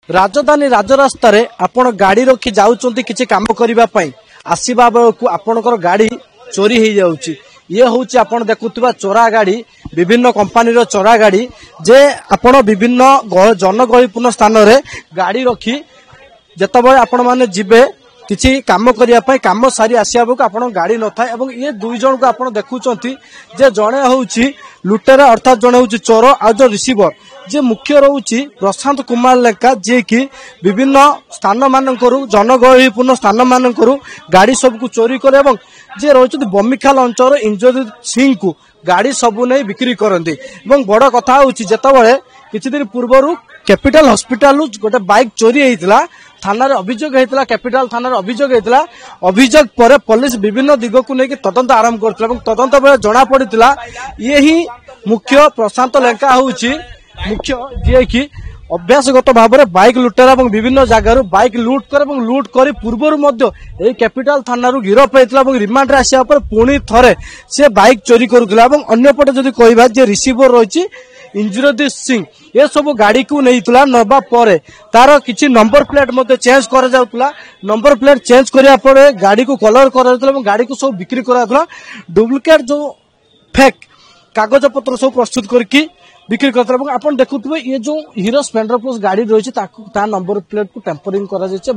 राजधानी राजरास्ता रे आपण गाड़ी रखी जाउचंती किछि काम करिबा पई आसीबा बेलकु आपणकर गाड़ी चोरी हो जाउची। ये होउची आपण देखुतबा चोरा गाड़ी विभिन्न कंपनी रो चोरा गाड़ी जे आपण विभिन्न जनगहलीपूर्ण स्थान रे गाड़ी रखी जेतबळे आपण माने जिबे किछि काम करिया पई काम सारी आसिया बेलकु आपण गाड़ी न थाए एवं ये दुई जन को आपण देखुचंती जे जणे होउची लुटेरा अर्थात जणे होउची चोर आ जो रिसीवर जे मुख्य रोची प्रशांत कुमार लेखा जे कि विभिन्न स्थान मानकरू जनगहलीपूर्ण स्थान मानकरू गाड़ी सबको चोरी करे एवं जे रोचते बमिखाल अंचल इंद्रजीत सिंह को गाड़ी सबु नहीं बिक्री करते। एवं बड़ कथा होची जेतबळे किछि दिन पूर्वरु कैपिटल हॉस्पिटल गोटे बाइक चोरी होइतिला थाना रे अभियोग होइतिला कैपिटल थाना रे अभियोग होइतिला अभियोग पर पुलिस विभिन्न दिग को लेके तदंत आरंभ करथिला एवं तदंत बेले जणा पड़ितिला यही मुख्य प्रशांत लेखा होची मुख्य जे कि अभ्यासगत भाव में बाइक लुटेरा और विभिन्न जगार बाइक लुट कर लुट कर पूर्व कैपिटल थाना गिरफ होता रिमांड आसा पुणी थे से बाइक चोरी करुला अंपटे जदि कहवा जे रिसीवर रही इंद्रजीत सिंह ये सब गाड़ी को नहीं नवा पर तार किसी नंबर प्लेट चेंज करा नंबर प्लेट चेंज कराया गाड़ी को कलर करा गाड़ी को सब बिक्री करा डुप्लिकेट जो फेक कागज पत्र सब प्रस्तुत करके बिक्री करता अपन देखुए ये जो हीरो स्प्लेंडर प्लस गाड़ी रही है नंबर प्लेट को टेम्परिंग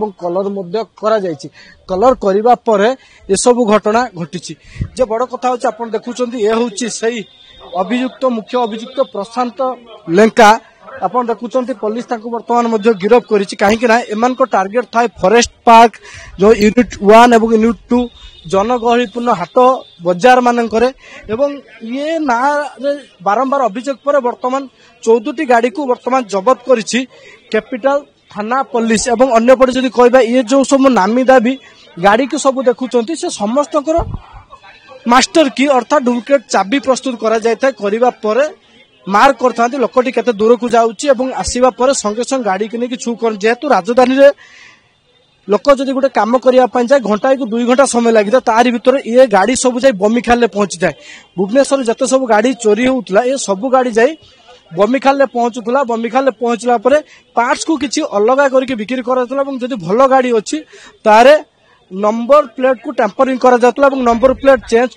कलर कलर करने पर ये सब घटना घटी जे बड़ कथा होची अपन देखुचंती ये होची सही अभियुक्त मुख्य अभियुक्त प्रशांत लेंका अपन देखुचंती पुलिस ताको वर्तमान मध्य गिरफ करिछि काहेकि ना एमान को टार्गेट थाए फॉरेस्ट पार्क जो यूनिट 1 एवं यूनिट 2 जनगहलीपूर्ण हाट बजार मानकरे एवं ये ना बारंबार अभियोग पर वर्तमान 14टी गाड़ी को वर्तमान जबत करिछि कैपिटल थाना पुलिस एवं अन्य पटे जदि कहबा ये जो सब नामी दाबी गाड़ी को सब देखुचंती से समस्त मास्टर की अर्थात डुप्लिकेट चाबी प्रस्तुत करा जायता करबा पर मार्क करता लोकटी केते दूर को जाउची एवं आसीबा पर संगे संग गाड़ी के नहीं छू कर जेहेतु राजधानी रे लोक जदि गोटे काम करने जाए घंटा को 2 घंटा समय लगी था तारी भितर ये गाड़ी सब जाए बमिखाल पहुंची जाए भुवनेश्वर जते सब गाड़ी चोरी होउतला ये सब गाड़ी जाए बमिखाल पहुंचुला बमिखाल पहुंचला पार्ट्स को किसी अलग करके बिक्री कराला जदि भल गाड़ी अच्छी तारे नंबर प्लेट को टेम्परिंग करा नंबर प्लेट चेंज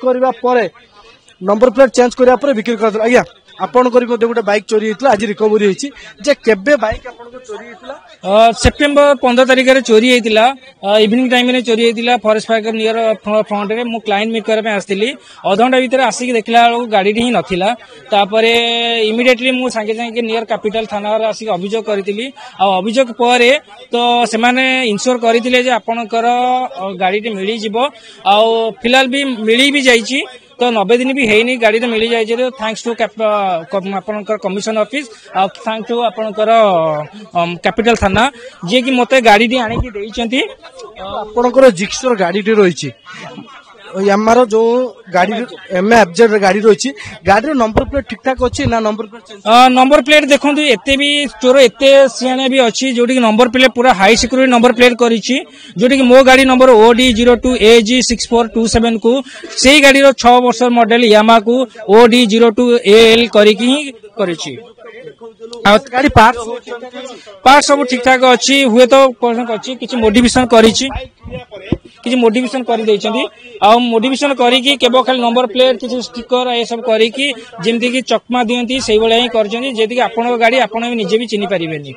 करने बिक्री करा आज्ञा आपण गोटे बाइक चोरी होता आज रिकवरी होती जे केबे बाइक चोरी होता सेप्टेम्बर 15 तारिख में चोरी होता इवनिंग टाइम में चोरी होता फॉरेस्ट पार्क नियर फ्रंट में मु क्लाइंट मीट करने आसती अधघंटा भितर आसिक देखला गाड़ी ही नथिला तापर इमिडिएटली मु सांगे सांगे नियर कैपिटल थाना आसिक अभियोग करी अभियोग पर तो से इनश्योर करते आपणकर गाड़ी मिल जाव आ फिलहाल भी मिली भी जाइए तो 90 दिन भी है गाड़ी तो मिल जाए thanks to commission office thanks to आपणकर कैपिटल थाना जी कि मते गाड़ी आनिकी देइचंती आपणकर जिक्सर गाड़ी रही यामार जो गाड़ी एमएफजेड गाड़ी रही गाड़ी नंबर प्लेट ठीक ठाक अच्छी ना नंबर प्लेट देखो एते भी चोर एते सियाने भी अच्छी जोटी नंबर प्लेट पूरा हाई सिक्योरिटी नंबर प्लेट करिछि जोटी मो गाड़ी नंबर OD02AG6427 को सेही गाड़ी रो 6 वर्ष मॉडल यामा को OD02AL करिछि गाड़ी पार्ट सब ठीक ठाक अच्छी हुए तो अच्छी किसी मोडिफिकेशन करिछि किसी मोडिफिकेशन कर देइछंती आ मोडिफिकेशन करिकि केबो खाली नंबर प्लेट किसी स्टिकर ए सब करिकि जेमति कि चकमा दियंती सेही बेले ही करछंती जेति कि आपन गाड़ी आपन भी निजे भी चिनी परिबेनी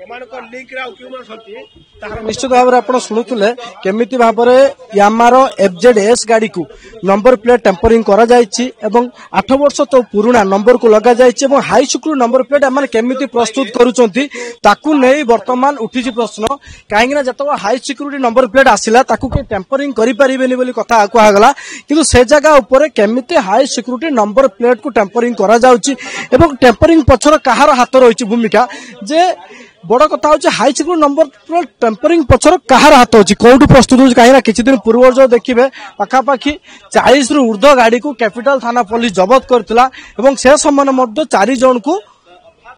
निश्चित भाव में शुणुले केमी भाव में यामार FZS गाड़ी को नंबर प्लेट टेम्परिंग करा 8 वर्ष तो पुराना नंबर को लगा हाई सिक्योरिटी नंबर प्लेट एम केमी प्रस्तुत करुँच वर्तमान उठी प्रश्न कहीं जो हाई सिक्योरिटी नंबर प्लेट आसला टेम्परिंग करें कथा कहगला कि से जगह उपर केमी हाई सिक्योरिटी नंबर प्लेट को टेम्परिंग करा टेम्परिंग पछर कहार हाथ रही भूमिका जे बड़ कथा होची high security number plate tampering पछर कहार हाथ अच्छी कौटू प्रस्तुत होची कहीं किसी दिन पूर्व जो देखिए पाखापाखि 40 रु ऊर्ध्व गाड़ी को कैपिटल थाना पुलिस जबत करथिला एवं से समय 4 जन को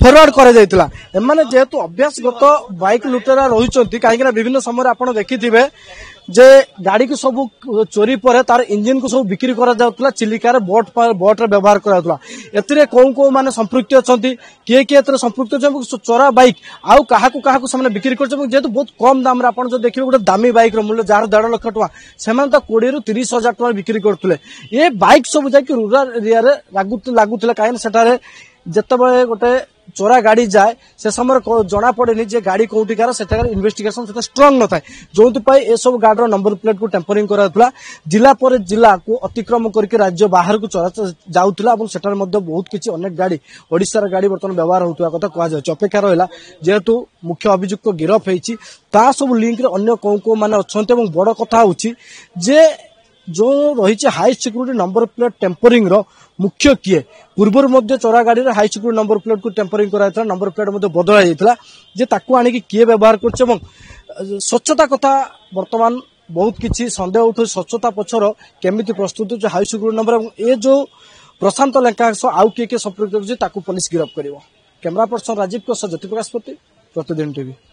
फरवर्ड कर एमाने जेहेतु अभ्यासगत बाइक लुटेरा रही कहीं विभिन्न समय आप देखिथे जे गाड़ी को सब चोरी पर तार इंजिन को सब बिक्री करा चिलिकार बोट व्यवहार करा एतिरे कौ माने संपृक्त अच्छा किए किए संपृक्त अच्छा चोरा बाइक आउ क्या से बिक्री कर जेहेतु बहुत कम दाम आप जो देखिए गोटे दामी बाइक मूल्य जार 1.5 लाख टका से 20 ରୁ 30 हजार टका बिक्री करते ये बाइक सब जाकि रूराल एरिया लगुला कहीं जिते गोटे चोरा गाड़ी जाए से समय जना पड़े जे गाड़ी कौटिकार से इन्वेस्टिगेशन से स्ट्रंग न था जो ये सब गाड़ी नंबर प्लेट को टेम्परिंग करा जिला पर जिला को अतिक्रम करके राज्य बाहर को चला जाऊला सेठार बहुत किसी अनेक गाड़ी ओडिशार गाड़ी बर्तमान व्यवहार होता कथा कहुच्छे अपेक्षा रहा जेहेतु मुख्य अभियुक्त गिरफ होता सब लिंक अन्य कौ कौ मैंने अच्छा बड़ कथा जे जो रही high security number plate tampering मुख्य किए पूर्वर मध्य चोरा गाड़ी हाई सिक्यूरिटी नंबर प्लेट को टेम्परिंग कराइला नंबर प्लेट बदल जाता जे ताकू आनिकी किए व्यवहार कर स्वच्छता कथा वर्तमान बहुत किसी सन्देह होता स्वच्छता पछर केमिति प्रस्तुत हो हाई सिक्यूरिटी नंबर ये जो प्रशांत लेखा आउ किए संपर्क पुलिस गिरफ्त कर camera person Rajeev Jyoti Prakash Pratidin TV.